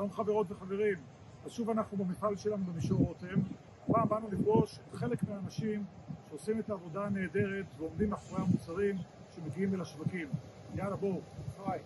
שלום חברות וחברים, אז שוב אנחנו במפעל שלנו במישור רותם. הפעם באנו לפגוש חלק מהאנשים שעושים את העבודה הנהדרת ועומדים מאחורי המוצרים שמגיעים אל השווקים. יאללה בואו, היי.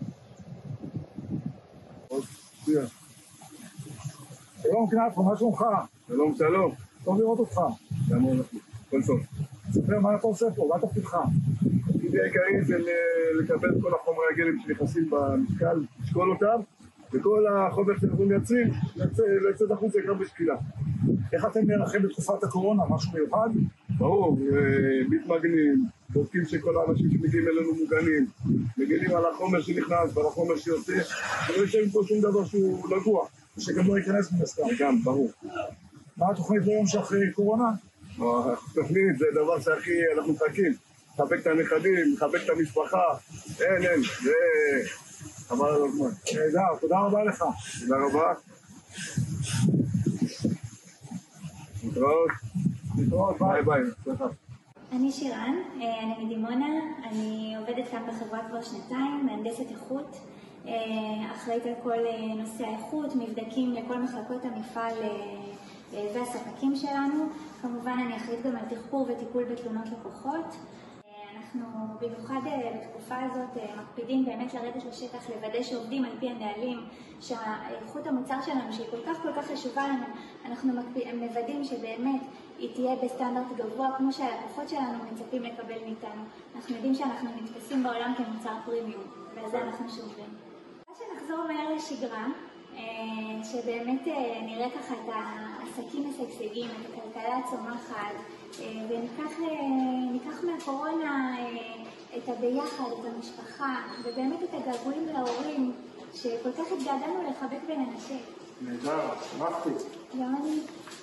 שלום כנעפה, מה שלומך? שלום, שלום. טוב לראות אותך. שלום, כל טוב. ספר מה אתה עושה פה, מה תפקידך? תפקידי העיקרי זה לקבל את כל החומרי הגלם שנכנסים במשקל, לשקול אותם, וכל החומר שאנחנו מייצרים, לצאת החוצה גם בשקילה. איך אתם נערכים בתקופת הקורונה? משהו מיוחד? ברור, מתמגנים, בודקים שכל האנשים שמגיעים אלינו מוגנים, מגנים על החומר שנכנס ועל החומר שיוצא, ולא ישב פה שום דבר שהוא נגוע. שגם לא ייכנס מסתם. גם, ברור. מה התוכנית ליום שאחרי קורונה? התוכנית זה דבר שהכי אנחנו מחכים. לחבק את הנכדים, לחבק את המשפחה, אין, זה חבל על הזמן. נהדר, תודה רבה לך. תודה רבה. להתראות, ביי. אני שירן, אני מדימונה, אני עובדת כאן בחברה כבר שנתיים, מהנדסת איכות, אחראית על כל נושא האיכות, מבדקים לכל מחלקות המפעל והספקים שלנו. כמובן אני אחראית גם על תחקור וטיפול בתלונות לקוחות. אנחנו במיוחד בתקופה הזאת מקפידים באמת לרדת לשטח, לוודא שעובדים על פי הנהלים, שהאיכות המוצר שלנו שהיא כל כך חשובה לנו, אנחנו מוודאים שבאמת היא תהיה בסטנדרט גבוה כמו שהלקוחות שלנו מצפים לקבל מאיתנו. אנחנו יודעים שאנחנו נתפסים בעולם כמוצר פרימיום, ועל זה אנחנו שומרים. אז שנחזור מהר לשגרה, שבאמת נראה ככה את העסקים משגשגים, את הכלכלה הצומחת, וניקח מהקורונה את הביחד, את המשפחה, ובאמת את הגעגועים להורים, שכל כך התגעגענו לחבק ולנשק. נהדר, שמחתי. גם אני.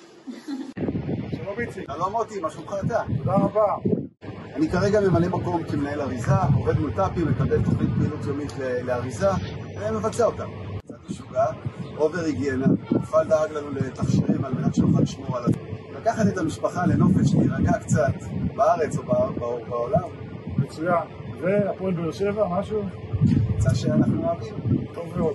שלום איציק. שלום מוטי, מה שלומך אתה? תודה רבה. אני כרגע ממלא מקום כמנהל אריזה, עובד מול טאפים, מקבל תוכנית פעילות יומית לאריזה, ומבצע אותה. קצת משוגע, אובר היגיינה, מפעל דאג לנו לתכשירים על מנת שנוכל לשמור על זה. לקחת את המשפחה לנופש, להירגע קצת, בארץ או בעולם. מצוין. והפועל באר שבע, משהו? קצת שאנחנו אוהבים. טוב מאוד.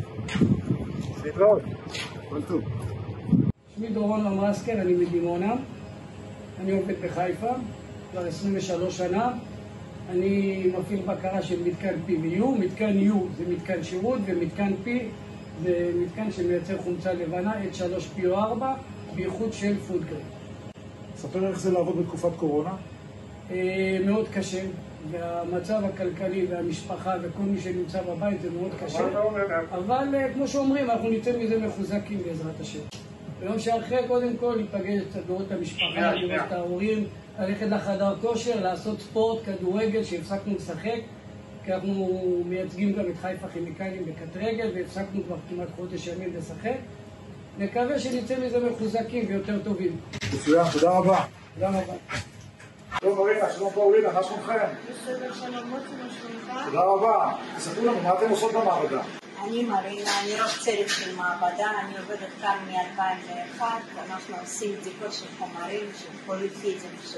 להתראות. כל טוב. שמי דורון למרסקר, אני מדימונה. אני עובד בחיפה, כבר 23 שנה. אני מפעיל בקרה של מתקן P ו-U. מתקן U זה מתקן שירות, ומתקן P זה מתקן שמייצר חומצה לבנה, H3PO4, בייחוד של פוד גרייד. ספר איך זה לעבוד בתקופת קורונה? מאוד קשה, והמצב הכלכלי והמשפחה וכל מי שנמצא בבית זה מאוד קשה. אבל כמו שאומרים, אנחנו ניתן מזה מחוזקים בעזרת השם. ביום שאחרי, קודם כל, להיפגש קצת לראות את המשפחה, לראות את ההורים, ללכת לחדר כושר, לעשות ספורט, כדורגל, שהפסקנו לשחק, כי אנחנו מייצגים גם את חיפה כימיקלים בקטרגל, והפסקנו כבר כמעט חודש ימים לשחק. נקווה שנצא מזה מחוזקים ויותר טובים. מצוין, תודה רבה. תודה רבה. טוב, מרינה, שלום פאולינה, מה שלומכם? בסדר, שלום מוטי, מה שלומך? תודה רבה. תספרו לנו, מה אתם עושות במעבדה? אני מרינה, אני ראש צוות של מעבדה, אני עובדת כאן מ-2001, אנחנו עושים בדיקות של חומרים, של פוליפידים, של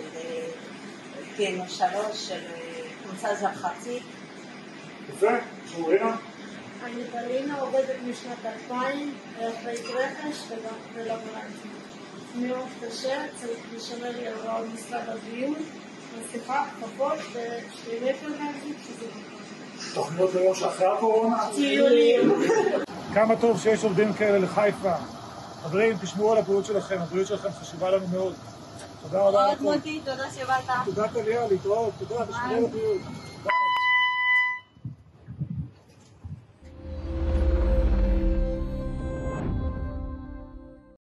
PNO3, של חומצה זרחתית. יפה, מרינה? אני מרינה, עובדת משנת 2000, אחראית רכש ולבורנטים. מאוד קשה, צריך לשמר להוראות משרד הבריאות, מסכה, כפות ושלילי פרגנטית, שזה תוכניות ליום שאחרי הקורונה? טיולים. כמה טוב שיש עובדים כאלה לחיפה. חברים, תשמעו על הבריאות שלכם, הבריאות שלכם חשובה לנו מאוד. תודה רבה. מוטי, תודה שבאת. תודה טליה, להתראות, תודה, תשמעו על הבריאות.